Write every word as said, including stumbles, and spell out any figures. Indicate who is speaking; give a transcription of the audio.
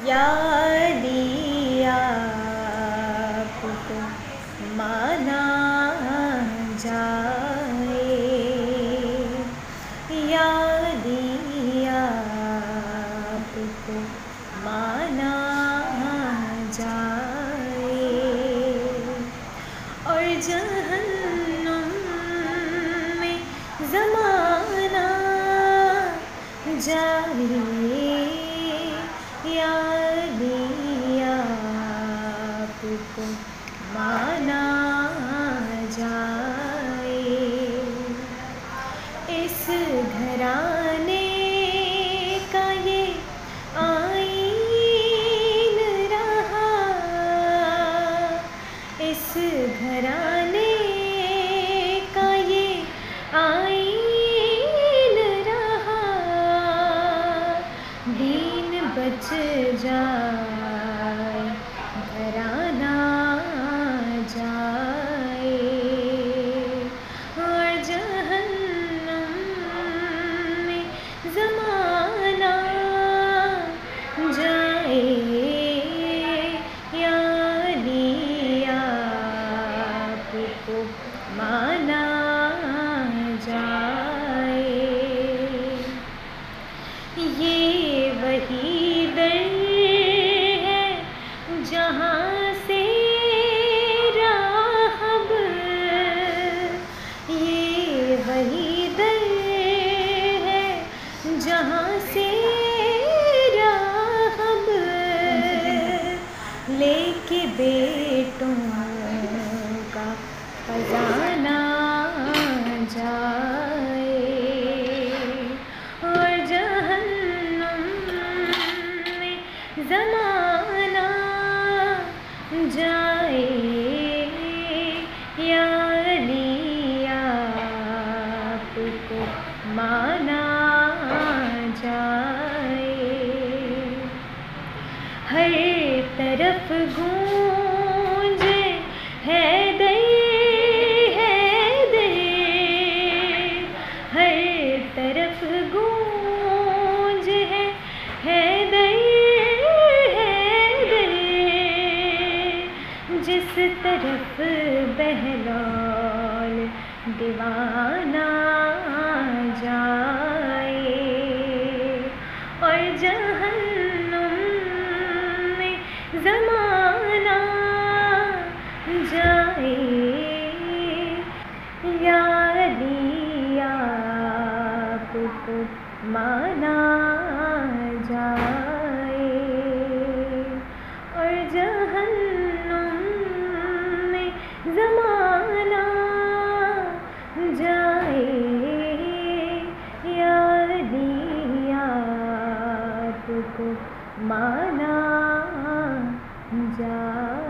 Speaker 1: یادی آپ کو مانا جائے، یادی آپ کو مانا جائے، اور جہنم میں زمانہ جائے، یادی آپ کو مانا جائے، اس گھرانے کا یہ آئین رہا، اس گھرانے کا یہ آئین رہا، دین بچ جائے گھرانہ جائے، اور جہنم میں زمانہ جائے، یادی آپ کو مانا جائے، یہ وہی در ہے جہاں سے راہب، یہ وہی در ہے جہاں سے راہب لے کے بیٹوں کا خزانہ جائے، اور جہنم میں زمانہ جائے، یادی آپ کو مانا جائے، ہر طرف گونجے حیدر حیدر، ہر طرف گونج ہے حیدر حیدر، جس طرف بہلول دیوانہ جائے، اور جہنم میں زمانہ جائے، یادی آپ کو مانا جائے، اور جہنم میں زمانہ جائے، یادی آپ کو مانا جائے۔